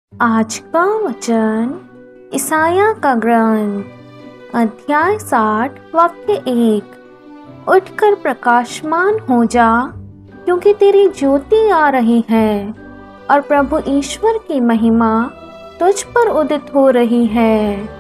आज का वचन ईसाया का ग्रंथ अध्याय 60 वाक्य 1। उठकर प्रकाशमान हो जा, क्योंकि तेरी ज्योति आ रही है और प्रभु ईश्वर की महिमा तुझ पर उदित हो रही है।